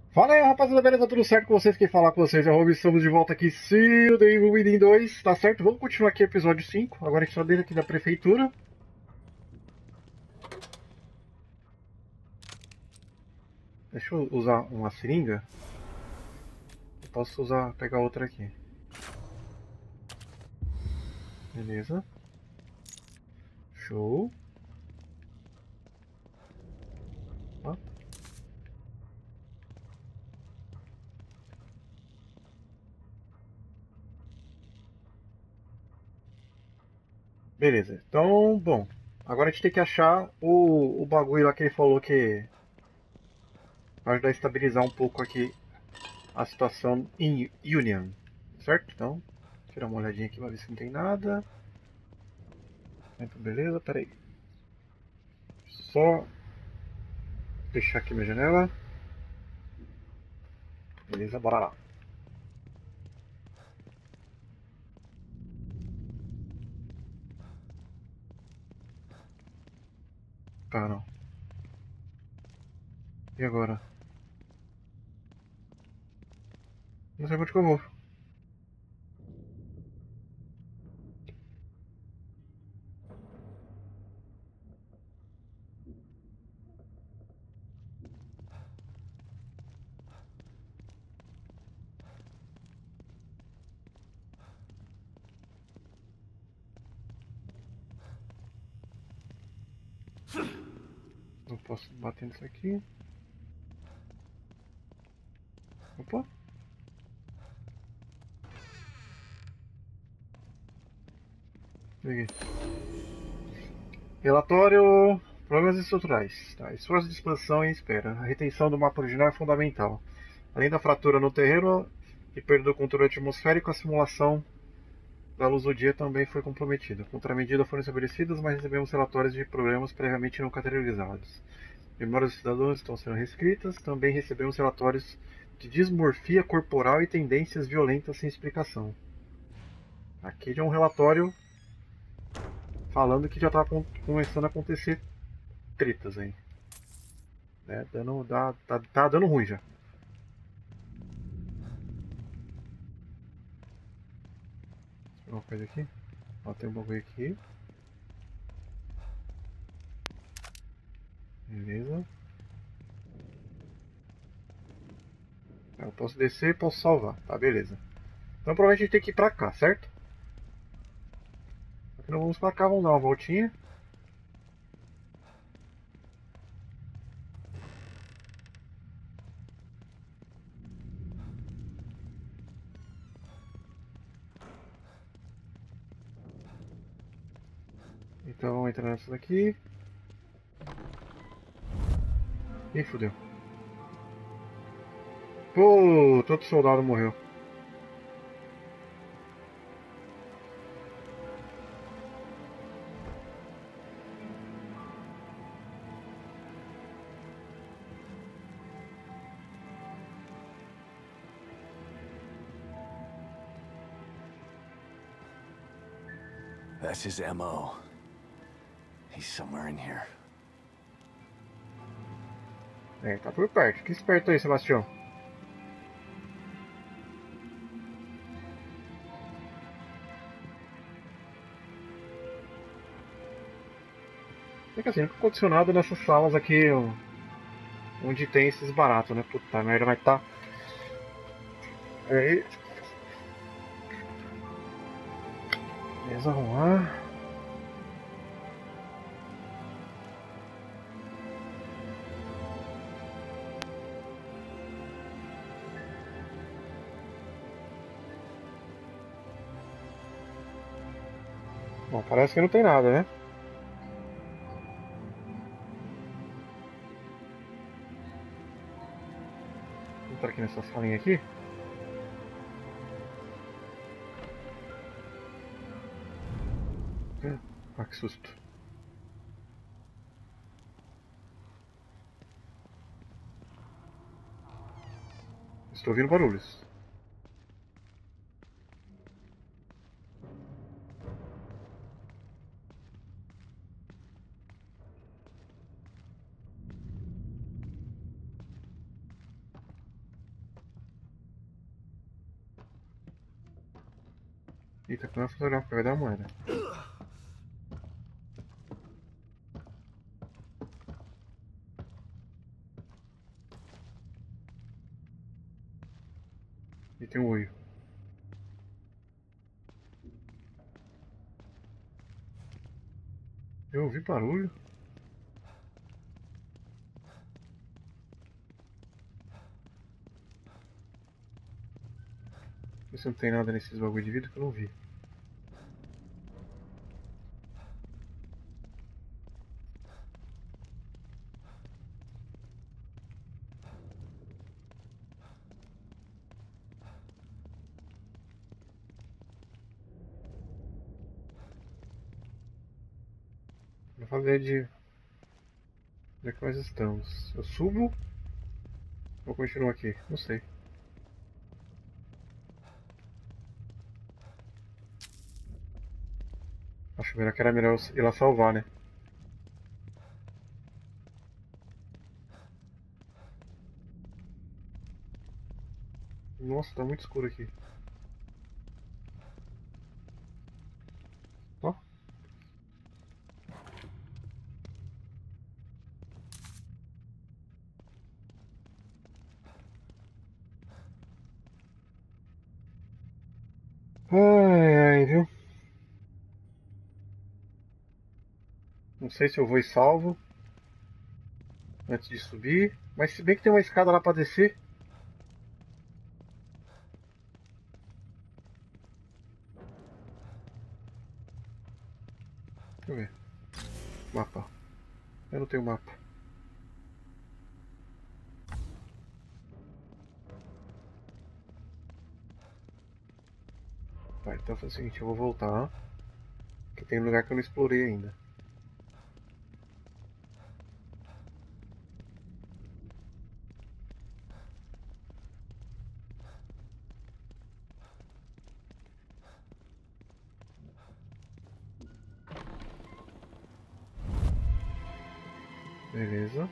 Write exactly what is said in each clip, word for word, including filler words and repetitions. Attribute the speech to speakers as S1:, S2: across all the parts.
S1: Fala aí, rapaziada, beleza? Tudo certo com vocês? Quem falar com vocês é o Rob, estamos de volta aqui, sim, o The Evil Within dois, tá certo? Vamos continuar aqui episódio cinco. Agora a gente tá dentro aqui da prefeitura. Deixa eu usar uma seringa. Eu posso usar, pegar outra aqui. Beleza. Show. Ó. Beleza, então, bom. Agora a gente tem que achar o, o bagulho lá que ele falou que vai ajudar a estabilizar um pouco aqui a situação em Union. Certo? Então, tirar uma olhadinha aqui pra ver se não tem nada. Beleza, peraí. Só fechar aqui minha janela. Beleza, bora lá. Tá, não. E agora? Não sei pra onde que eu vou. Não posso bater nisso aqui. Opa. Peguei. Relatório. Problemas estruturais. Tá. Esforço de expansão em espera. A retenção do mapa original é fundamental. Além da fratura no terreno e perda do controle atmosférico, a simulação da luz do dia também foi comprometida. Contramedidas foram estabelecidas, mas recebemos relatórios de problemas previamente não categorizados. Memórias dos cidadãos estão sendo reescritas. Também recebemos relatórios de dismorfia corporal e tendências violentas sem explicação. Aqui já é um relatório falando que já está começando a acontecer tretas aí. Né? Dando, dá, tá, tá dando ruim já. Tem uma coisa aqui. Ó, tem um bagulho aqui. Beleza. Eu posso descer e posso salvar. Tá, beleza. Então provavelmente a gente tem que ir pra cá, certo? Aqui não vamos pra cá, vamos dar uma voltinha. Então vamos entrar nessa daqui. Ih, fodeu. Pô, todo soldado morreu.
S2: That's his M O. He's somewhere in here.
S1: É, tá por perto. Que esperto aí, Sebastião. É que assim, nunca condicionado nessas salas aqui onde tem esses baratos, né? Puta merda, vai tá. Aí. Beleza, vamos lá. Bom, parece que não tem nada, né? Vou entrar aqui nessa salinha aqui. Ah, que susto. Estou ouvindo barulhos. Fita câmera fotográfica, vai dar uma moeda. E tem um olho. Eu ouvi barulho. Ver se não tem nada nesses bagulho de vidro que eu não vi. Vou fazer de... Onde é que nós estamos? Eu subo? Ou continuo aqui? Não sei. Acho melhor que era melhor ir lá salvar, né? Nossa, tá muito escuro aqui. Ó. Ai, ai, viu? Não sei se eu vou e salvo antes de subir. Mas se bem que tem uma escada lá pra descer. Deixa eu ver. Mapa. Eu não tenho mapa. Tá, então foi o seguinte, eu vou voltar. Que tem um lugar que eu não explorei ainda. Beleza.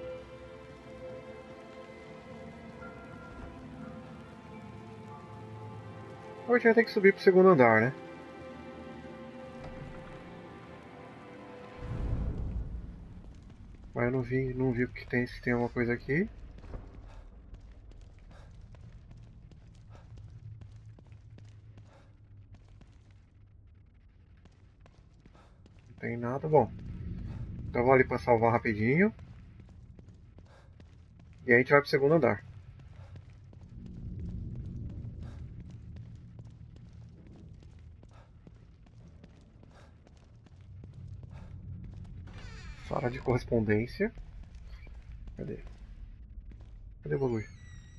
S1: Agora a gente vai ter que subir pro segundo andar, né? Mas eu não vi, não vi o que tem, se tem alguma coisa aqui. Não tem nada. Bom, então eu vou ali pra salvar rapidinho. E aí a gente vai pro segundo andar. Sala de correspondência. Cadê? Cadê o bagulho?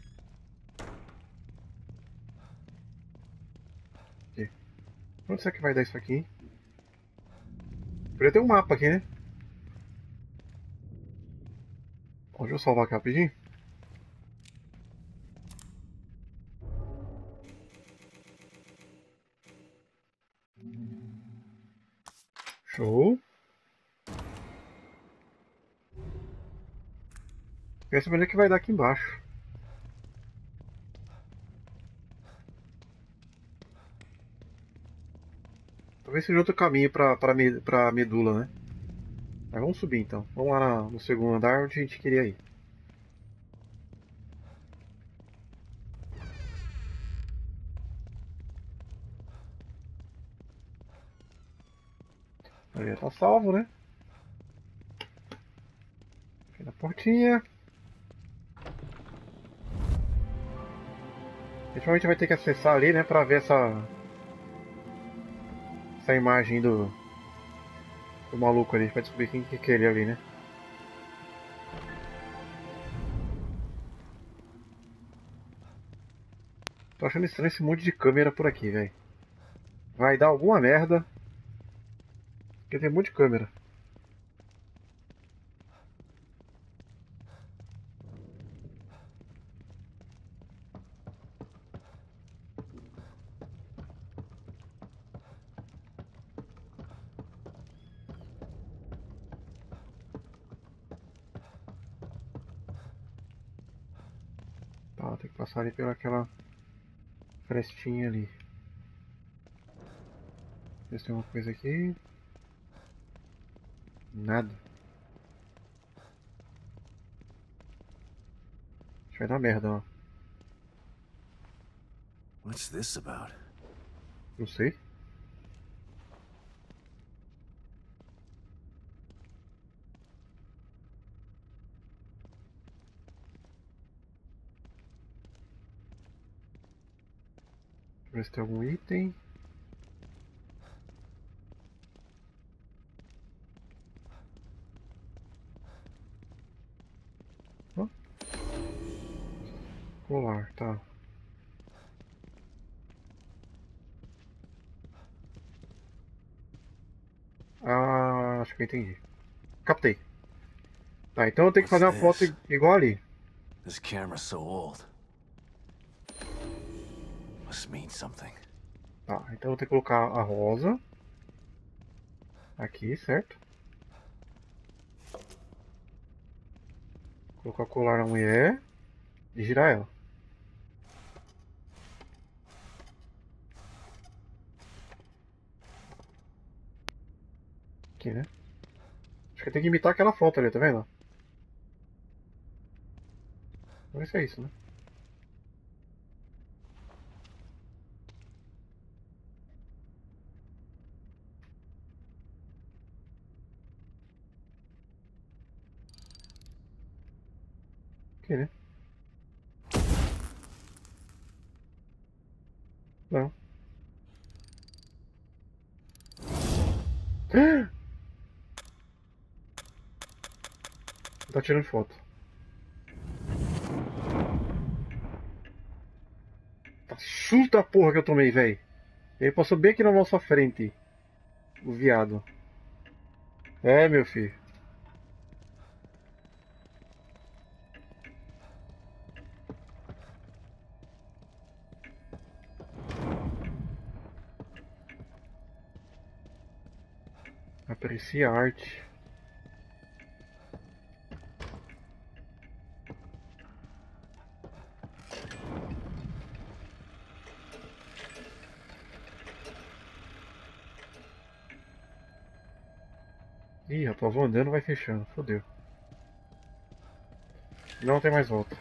S1: Aqui. Onde será que vai dar isso aqui? Poderia ter um mapa aqui, né? Bom, deixa eu salvar aqui rapidinho. Show. Quer saber onde é que vai dar aqui embaixo. Talvez seja outro caminho pra, pra, me- pra medula, né? Mas vamos subir então. Vamos lá na- no segundo andar onde a gente queria ir. Ali já tá salvo, né? Aqui na portinha. A gente provavelmente vai ter que acessar ali, né? Pra ver essa... Essa imagem do... Do maluco ali. Pra descobrir quem que é aquele ali, né? Tô achando estranho esse monte de câmera por aqui, velho. Vai dar alguma merda. Porque tem um monte de câmera. Tá, tem que passar ali pelaquela frestinha ali. Ver se tem uma coisa aqui. Nada. Acho que vai dar merda, ó.
S2: What's this about?
S1: Não sei. Deixa eu ver se tem algum item. Ó. Colar, tá. Ah, acho que eu entendi. Captei. Tá, então eu tenho que
S2: What's
S1: fazer uma foto
S2: this?
S1: i- igual ali.
S2: This camera's so old. Must mean something.
S1: Tá, então eu tenho que colocar a rosa. Aqui, certo? Colocar o colar na mulher. E girar ela. Aqui, né? Acho que eu tenho que imitar aquela foto ali, tá vendo? Vamos ver se é isso, né? Aqui, né? Não. Tá tirando foto. Tá susto da porra que eu tomei, velho. Ele passou bem aqui na nossa frente. O viado. É, meu filho. Aprecie a arte. Ih, rapaz, vou andando, vai fechando. Fodeu. Não tem mais volta.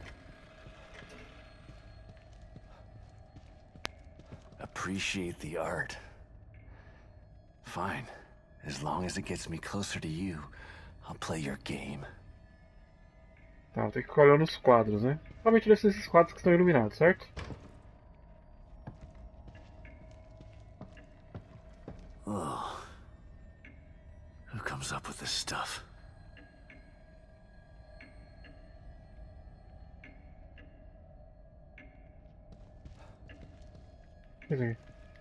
S2: Appreciate the art. Fine. As long as it gets me closer to you, I'll play your game.
S1: Tá, vou ter que ficar olhando os quadros, né? Provavelmente deve ser esses quadros que estão iluminados, certo?
S2: Ugh. Who comes up with this stuff?
S1: Quer dizer,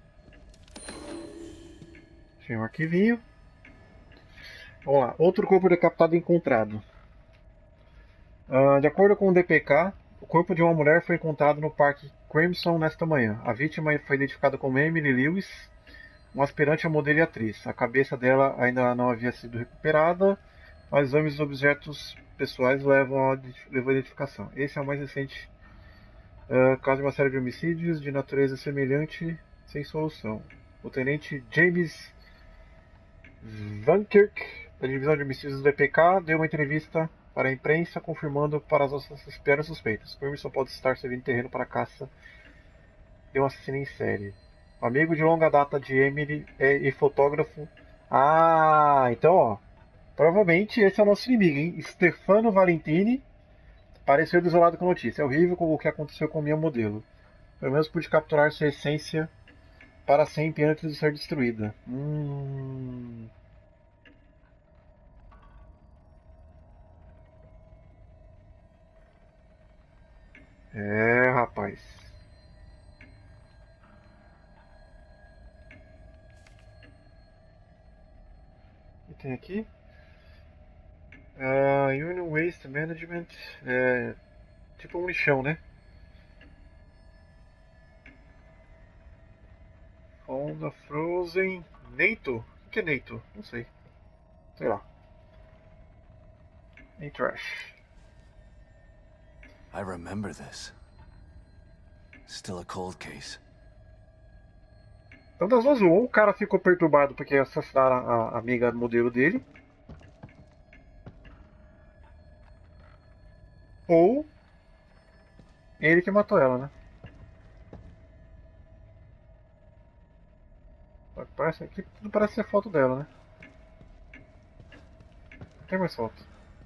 S1: tinha um arquivinho. Vamos lá. Outro corpo decapitado encontrado. Ah, de acordo com o D P K, o corpo de uma mulher foi encontrado no Parque Crimson nesta manhã. A vítima foi identificada como Emily Lewis, uma aspirante a modelo e atriz. A cabeça dela ainda não havia sido recuperada, mas exames dos objetos pessoais levam a, levam a identificação. Esse é o mais recente uh, caso de uma série de homicídios de natureza semelhante sem solução. O tenente James Vankirk, da divisão de homicídios do D P K, deu uma entrevista para a imprensa confirmando para as nossas piores suspeitas. Permission pode estar servindo terreno para a caça de um assassino em série. Amigo de longa data de Emily é, e fotógrafo. Ah, então ó, provavelmente esse é o nosso inimigo, hein? Stefano Valentini apareceu desolado com a notícia. É horrível com o que aconteceu com minha modelo. Pelo menos pude capturar sua essência para sempre antes de ser destruída. Hum. É, rapaz. O que tem aqui? Uh, Union Waste Management. É, tipo um lixão, né? Honda Frozen. Neito? O que é Neito? Não sei. Sei lá. Nem trash.
S2: I remember this. Still a cold case.
S1: Então das duas, ou o cara ficou perturbado porque assassinaram a, a amiga modelo dele, ou ele que matou ela, né? Parece, aqui tudo parece ser foto dela, né? Não tem mais foto.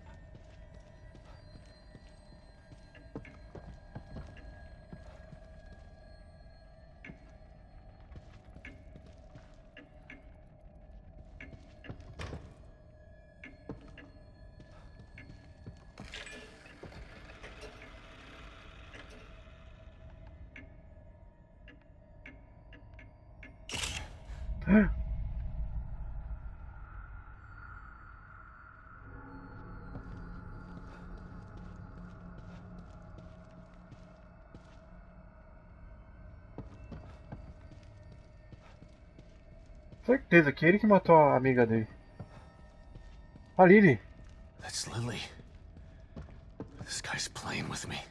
S1: Certeza que ele que matou a amiga dele. A Lily.
S2: That's Lily. This guy's playing with me.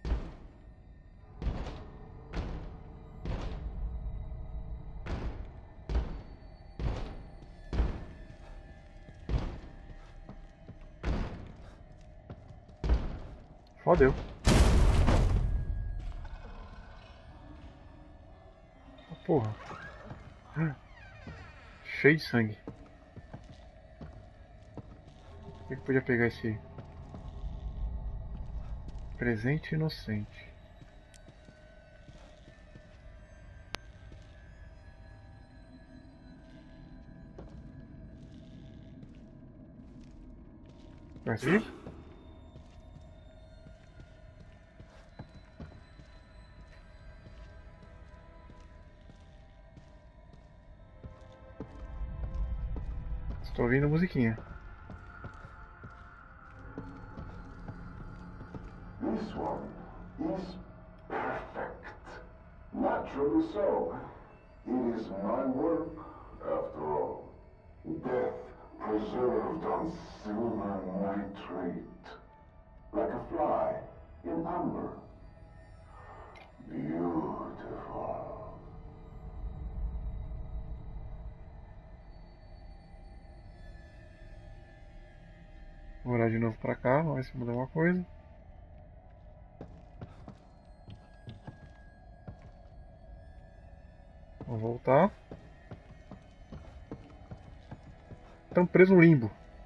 S1: Fodeu. Oh, porra. Cheio de sangue. O que, que podia pegar esse presente inocente? Vai seguir? Estou ouvindo a musiquinha.
S3: This one is perfect. Naturally so. It is my work, after all. Death preserved on silver nitrate. Like a fly in amber. Beautiful.
S1: Vou olhar de novo pra cá, vamos ver se mudou alguma coisa. Vou voltar. Estamos presos no limbo.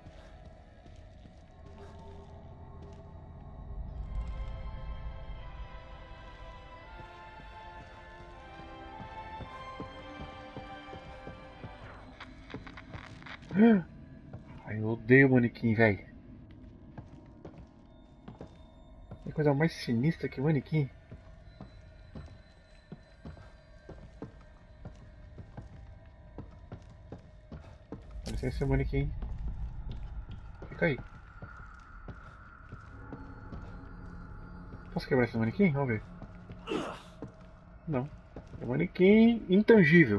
S1: Ai, eu odeio o manequim, velho. Tem coisa mais sinistra que manequim. Dá licença, manequim. Fica aí. Posso quebrar esse manequim? Vamos ver. Não. É um manequim intangível.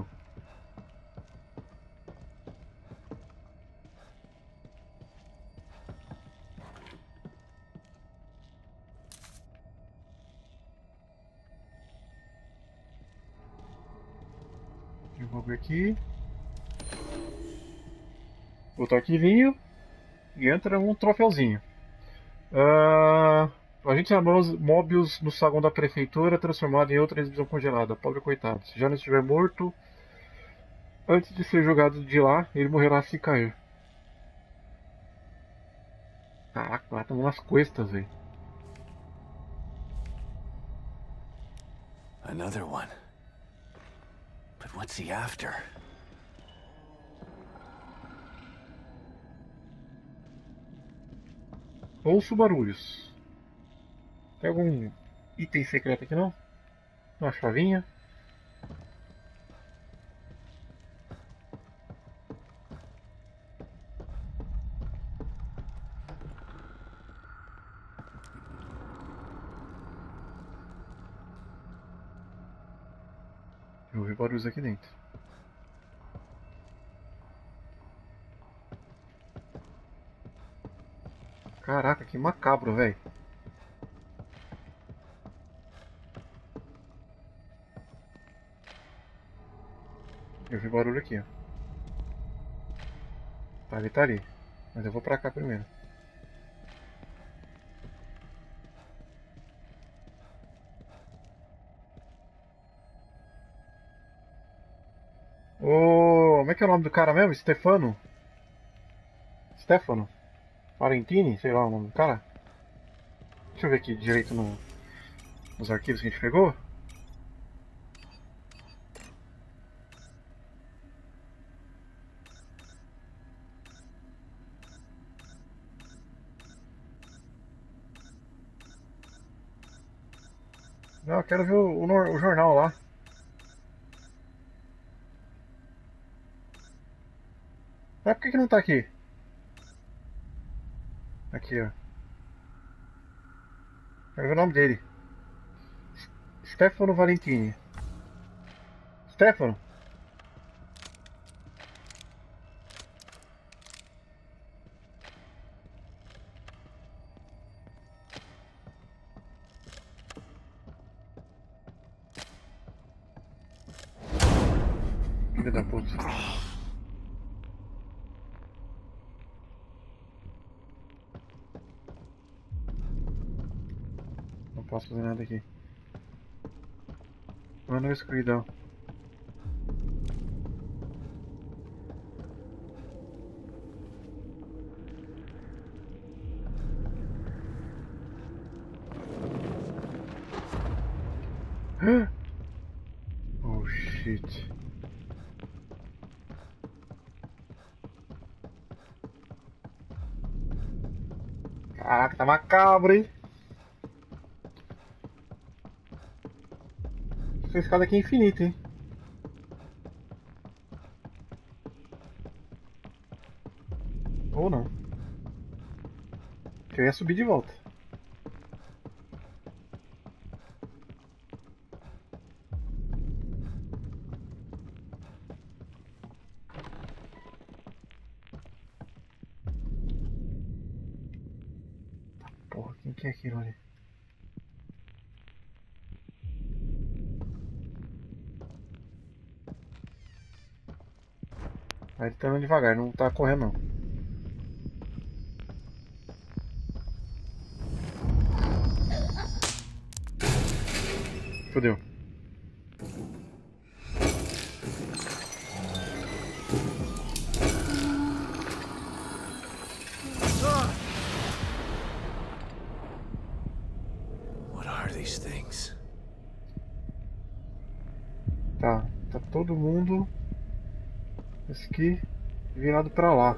S1: Eu vou ver aqui. Botar o arquivinho. E entra um troféuzinho. Uh, a gente chamou os Mobius no saguão da prefeitura, transformado em outra exibição congelada. Pobre coitado. Se já não estiver morto, antes de ser jogado de lá, ele morrerá se cair. Caraca, lá estamos nas costas, velho.
S2: Another one. But what's he after?
S1: Ouço barulhos. Tem algum item secreto aqui não? Uma chavinha. Eu ouvi barulhos aqui dentro. Caraca, que macabro, velho. Eu vi barulho aqui, ó. Tá, ele tá ali. Mas eu vou pra cá primeiro. Ô, como é que é o nome do cara mesmo? Stefano? Stefano? Valentini? Sei lá o nome do cara. Deixa eu ver aqui direito no, nos arquivos que a gente pegou. Não, eu quero ver o, o, o jornal lá. Mas por que, que não tá aqui? Aqui, ó. Quero ver o nome dele. Stefano Valentini. Stefano? Filha da puta. Não posso fazer nada aqui. Mano, escuridão. Oh shit. Caraca, tá macabro, hein? Essa escada aqui é infinita, hein? Ou não. Eu ia subir de volta. Porra, quem que é aquilo ali? Vai tá andando devagar, não tá correndo não. Fodeu.
S2: What are these things?
S1: Tá, tá todo mundo esse aqui virado pra lá.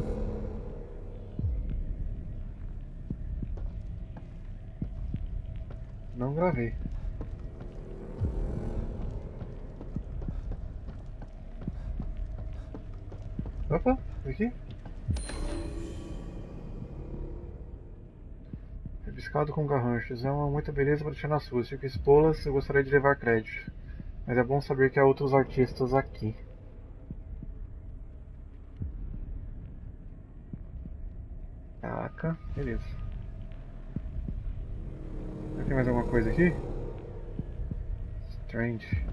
S1: Não gravei. Opa, aqui. Rebiscado com garranchos. É uma muita beleza para deixar nas ruas. Fico expô-las, eu gostaria de levar crédito. Mas é bom saber que há outros artistas aqui. Caraca, beleza. Tem mais alguma coisa aqui? Strange.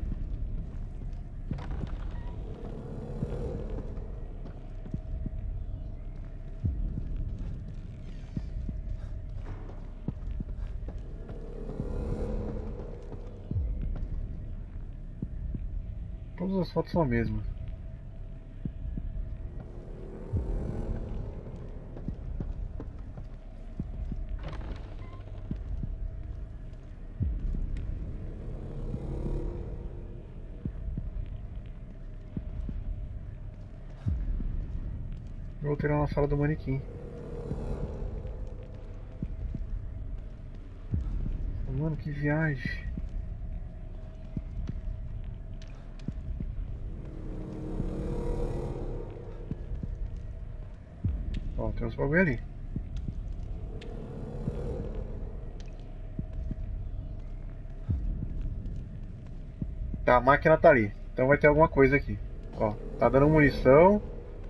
S1: Todas as fotos são a mesma. Voltei lá na sala do manequim. Mano, que viagem. Ó, tem uns bagulho ali. Tá, a máquina tá ali. Então vai ter alguma coisa aqui. Ó, tá dando munição.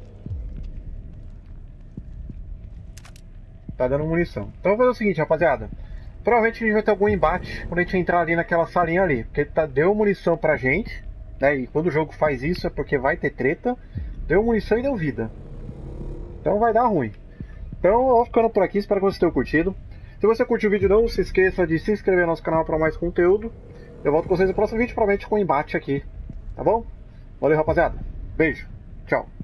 S1: Tá dando munição. Então vamos fazer o seguinte, rapaziada. Provavelmente a gente vai ter algum embate quando a gente entrar ali naquela salinha ali. Porque tá, deu munição pra gente. né? E quando o jogo faz isso é porque vai ter treta, deu munição e deu vida. Então vai dar ruim. Então eu vou ficando por aqui, espero que vocês tenham curtido. Se você curtiu o vídeo, não se esqueça de se inscrever no nosso canal para mais conteúdo. Eu volto com vocês no próximo vídeo, provavelmente com embate aqui, tá bom? Valeu, rapaziada. Beijo. Tchau.